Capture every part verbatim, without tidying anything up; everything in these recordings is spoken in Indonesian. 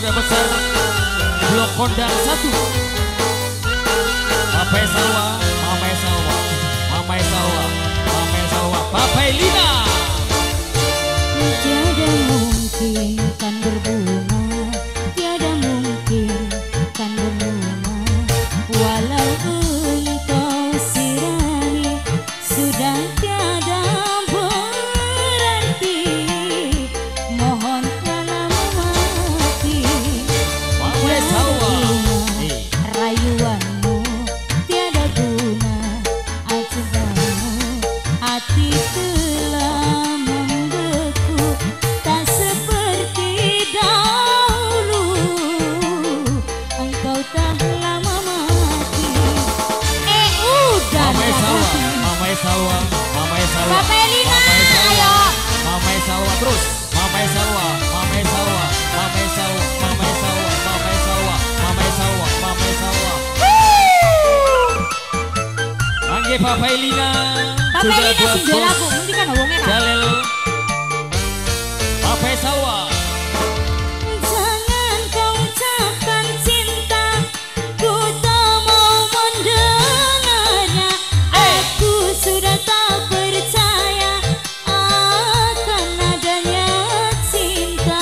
keluarga besar Blok Kondang satu. Papa Salwa, Mama Salwa, Mama Salwa, Mama Salwa, Papa Elina. Tiada mungkin kan berbunga, tiada mungkin kan berbunga, walau engkau sirami sudah tiada berarti. Mohonlah mati Mama Salwa, rayuanmu tiada guna, acuanmu hati telah membeku, tak seperti dahulu. Engkau tak lama mati. Eh udah Mama Salwa, Mama Salwa, Mama Salwa, Papa Elina, ayo. Mama Salwa terus, Mama Salwa, Mama Salwa, Mama Salwa, Mama Salwa, Mama Salwa, Mama Salwa, Mama Salwa. Angge Papa Elina. Papa Sudah Elina buat sing jual bos. aku, mesti kan wongnya kan. Jalil. Papa Salwa. Jangan kau ucapkan cinta, ku tak mau mendengarnya. Aku sudah tak percaya akan adanya cinta.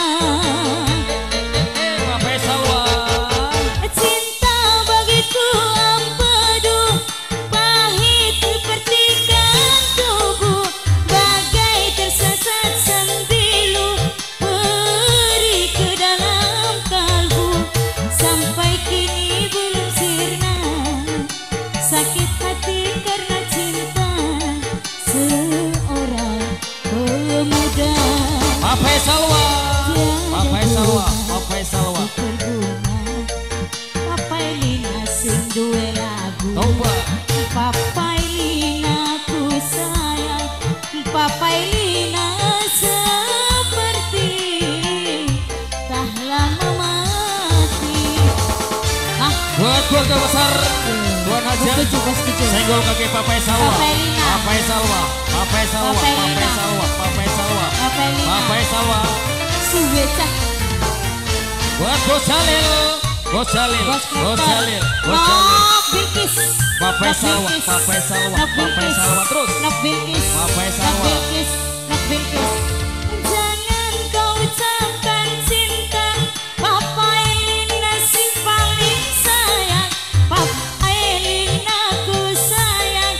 Papa Salwa. Cinta bagiku empedu, pahit percikan tubuh, bagai tersesat sembilu, perih ke dalam kalbu. Sampai kini belum sirna, sakit hati karena cinta seorang pemuda. Papa Salwa. Papa Salwa, Papa Salwa. Papa Elina sing duwe lagu. Coba. Papa Elina ku sayang, Papa Elina seperti tak lama mati. Ah, Buat keluarga besar Tuan Hajar. setuju, gua setuju. Senggol kaki Papa Salwa. Papa Elina. Papa Salwa. Papa Salwa. Papa Papa Elina. Salwa. Papa Salwa. Papa Elina. Papa Salwa. suwe cah. Buat Bos Jalil. Bos Jalil. Bos Bos Knepper. Jalil. Bos Jalil. Nok Bilkis. Papa Nok Salwa. Bilkis. Papa Salwa. Nok Papa Bilkis. Salwa terus. Nok Bilkis. Papa Nok Salwa. Bilkis. Nok Bilkis. Jangan kau ucapkan cinta, Papa Elina sing paling sayang. Papa Elina ku sayang,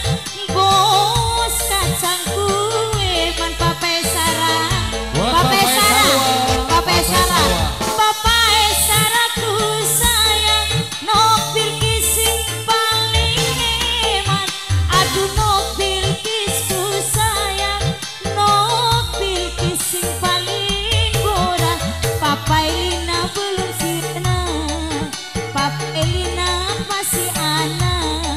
bos kacang kue man Papa Sarah. Buat Papa Papa Sarah. Salwa. Papa Papa Sarah. Salwa. Papa Sarah ku sayang, Nok Bilkis sing paling hemat. Aduh Nok Bilkis ku sayang, Nok Bilkis sing paling borak. Papa Elina belum sirna, Papa Elina masih anak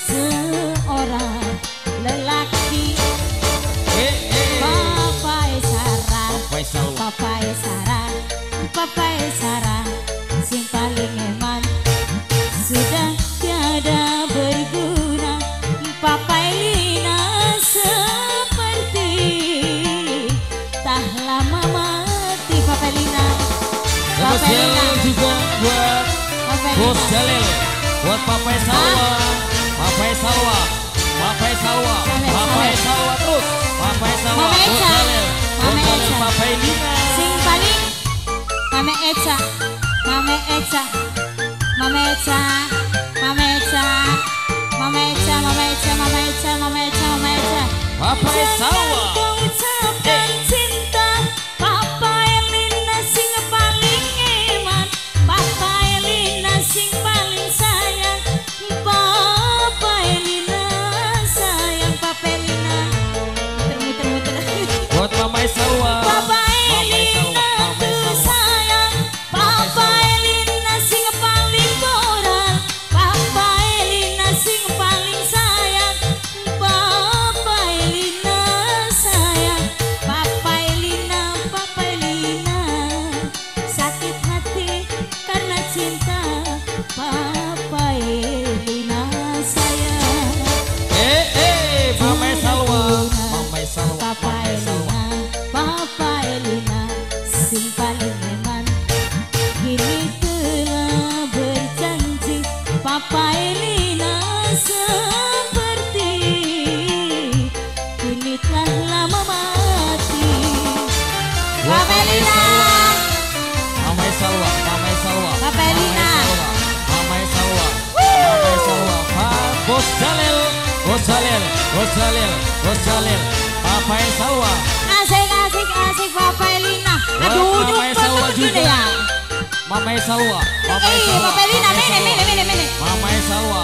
seorang lelaki. Eh, eh. Papa Sarah. Papa Salwa. Papa Sarah, Papa Sarah, sing paling eman sudah tiada berguna. Papa Elina seperti tak lama mati. Papa Elina, Papa Spesial Elina, juga buat Papa Bos Elina. Jalil. Buat Papa Salwa. Papa Salwa. Papa Salwa. Papa Salwa terus. Papa Salwa. Mama Bos Eca. Jalil. Bos Mama Jalil. Eca. Papa Elina. Sing paling Mame Eca, Mame Eca, Mame Eca, Mame Eca, Mame Eca, Mame Eca, Mame Eca, Mame Eca, Mame Eca. Papa Salwa. Jangan kau ucapkan cinta, Papa Elina sing paling eman, Papa Elina sing paling sayang, Papa Elina sayang, Papa Elina. Muter muter muter. Buat Mama Salwa. Papa Mama Elina Salwa. Mama ku Salwa. sayang, Papa Elina sing paling boral, Papa Elina sing paling sayang, Papa Elina sayang. Papa Elina seperti kini telah lama mati. Papa Elina, Mama Salwa, Mama Salwa, Papa Elina, Mama Salwa, Mama Salwa, Pak Bos Jalil, Bos Jalil, Bos Jalil, Bos Jalil, Papa Salwa. asik asik asik Papa Elina. Aduh, Salwa juga ya. Mama Salwa, Mama Eh, Salwa, Papa Elina, mene mene mene mene. Mama Salwa.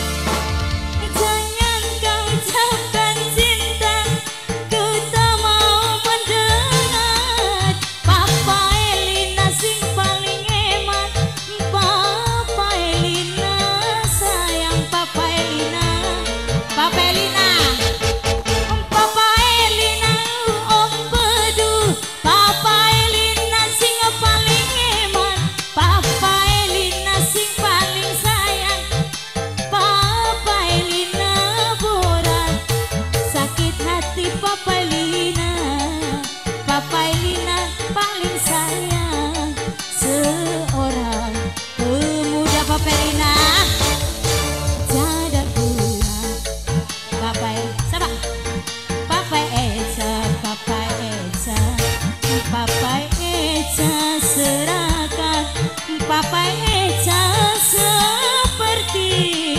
Jangan kau ucapkan cinta, ku tak mau mendengar. Papa Elina sing paling hemat, Papa Elina sayang Papa Elina, Papa Elina, Papa Elina om pedu, Papa Elina sing paling hemat, Papa Elina sing paling sayang, Papa Elina borat, sakit hati Papa Elina, Papa Elina paling sayang seorang pemuda. Papa Elina jadar pula, Papa Sabah, Papa Eca, Papa Eca, Papa Eca serahkan, Papa Eca seperti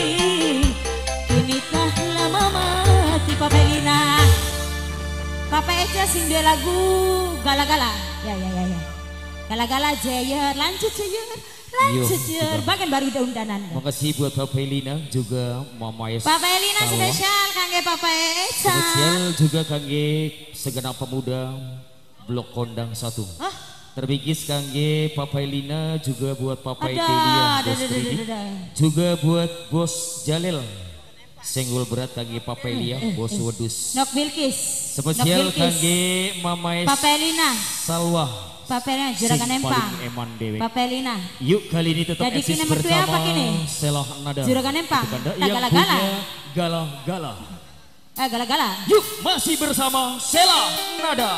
kini telah lama mati. Papa Elina, Papa Eca sing dia lagu gala-gala, ya ya ya ya, gala-gala Jayer, lanjut Jayer, lanjut Yo, Jayer, juga. bagian baru daun-danan. Makasih buat Papa Elina juga Mama Salwa. Papa Elina spesial kangge Papa Eca. Spesial juga kangge segenap pemuda Blok Kondang satu. Hah? Terbingkis kangge Papa Elina juga buat Papa Ada, Etelia, ada, Bos ada, ada, Tridi. ada. Juga buat Bos Jalil. Senggol berat kangge Papa Elia, eh, Bos eh. Wedus. Nok Bilkis. Spesial Nok Bilkis. kangge Mama Papa Elina. Salwa. Papa Elina juragan Sing empang. paling eman dewe. Papa Elina. Yuk kali ini tetap Jadi eksis kini mertua bersama apa kini? Selah Nada. Juragan empang. Untuk Anda Tak yang gala-gala. punya gala-gala. Eh gala-gala. Yuk masih bersama Selah Nada.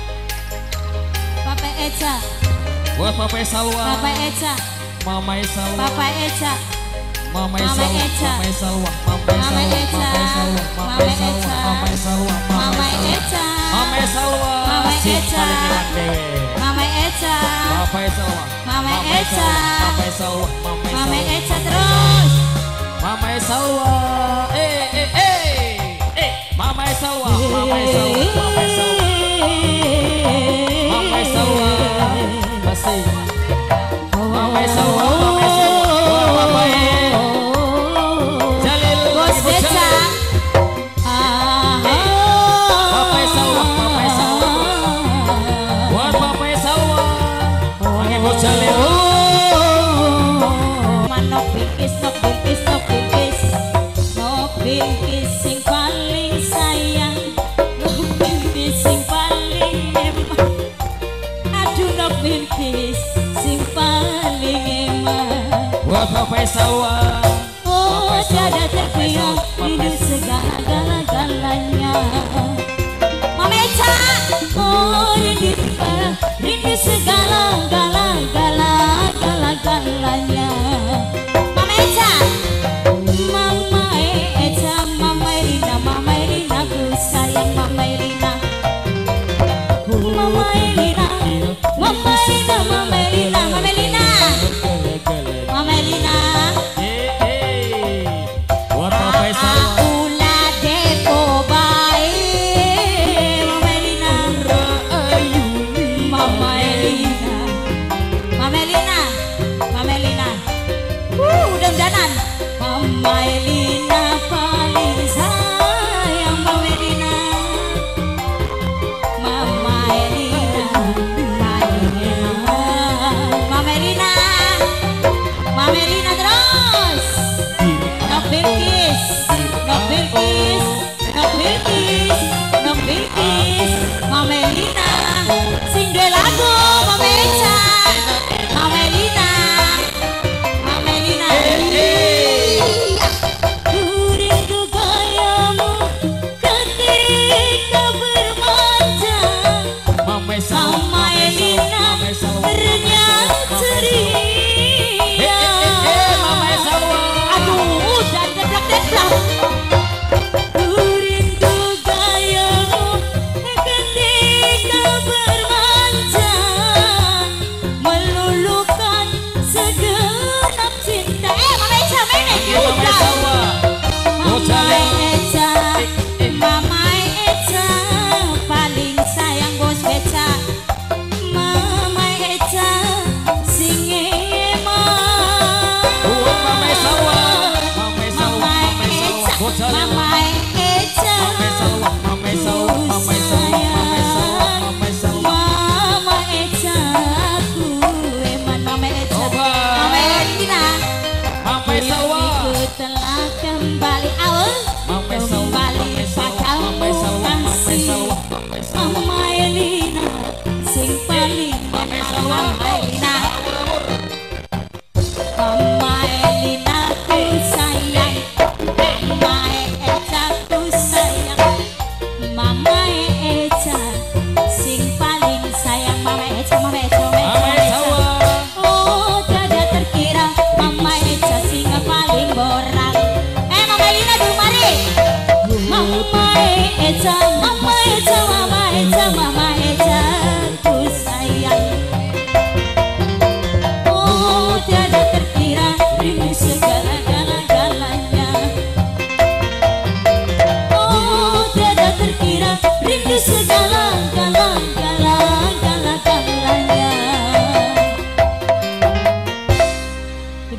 Papa Eca. Buat Papa Salwa, Papa Eca. Mama Salwa, Papa Eca. Mama Mama Salwa, Eca. Mama Salwa, Mama Mama Salwa, Eca. Mama Salwa, Mama Mama Salwa, Eca. Mama Salwa, Mama Eca. Mama Salwa, Mama si Eca. paling enak dewe. Mama Eca. Papa Salwa, Mama Eca. Mama Salwa, Mama Mama Salwa, Eca terus. Mama Salwa, eh eh eh, eh, Mama Salwa, Mama Salwa, Mama Salwa, Mama Salwa, masih. Mama Salwa, Mama Salwa, buat Papa E. Jalil, Bos Bos Eca. Jalil. Papa Salwa, Papa Salwa, buat Papa Salwa, lagi Bos Jalil. Manok Bilkis, nok Bilkis, nok Bilkis, nok Bilkis sing paling sayang, nok Bilkis sing paling hemat. Aduh nok Bilkis sing paling hemat. Buat Papa Salwa, Oh tiada terpiang hidup segala-galanya. Mama Eca, oh rindu rindu segala-gala-gala-gala-galanya. Mama Eca, Mama Eca, Mama Elina, Mama Elina, ku sayang Mama Elina. Mama Elina, Mama Elina, Mama Elina, Mama Elina, Mama Elina. eh eh, buat Papa Salwa. Aula depo bae, Mama Elina, Mama Elina, Mama Elina, Mama Elina.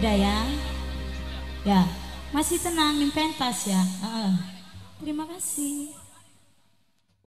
udah ya. Ya, masih tenang, pentas ya. Uh, terima kasih.